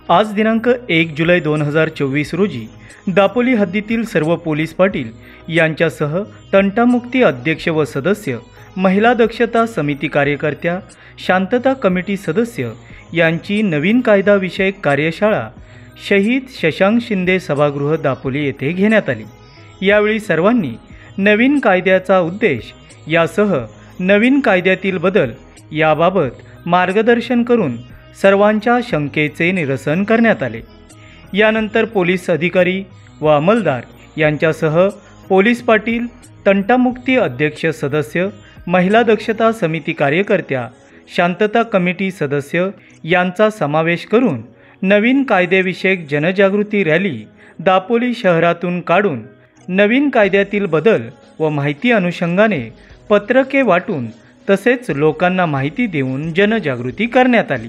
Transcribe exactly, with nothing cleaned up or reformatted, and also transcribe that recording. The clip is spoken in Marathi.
आज दिनांक एक जुलै दोन हजार चोवीस रोजी दापोली हद्दीतील सर्व पोलीस पाटील यांच्यासह तंटामुक्ती अध्यक्ष व सदस्य, महिला दक्षता समिती कार्यकर्त्या, शांतता कमिटी सदस्य यांची नवीन कायदाविषयक कार्यशाळा शहीद शशांक शिंदे सभागृह दापोली येथे घेण्यात आली। यावेळी सर्वांनी नवीन कायद्याचा उद्देश यासह नवीन कायद्यातील बदल याबाबत मार्गदर्शन करून सर्वांच्या शंकेचे निरसन करण्यात आले। यानंतर पोलीस अधिकारी व अंमलदार यांच्यासह पोलीस पाटील, तंटामुक्ती अध्यक्ष सदस्य, महिला दक्षता समिती कार्यकर्त्या, शांतता कमिटी सदस्य यांचा समावेश करून नवीन कायद्याविषयक जनजागृती रॅली दापोली शहरातून काढून नवीन कायद्यातील बदल व माहिती अनुषंगाने पत्रके वाटून तसेच लोकांना माहिती देऊन जनजागृती करण्यात आली।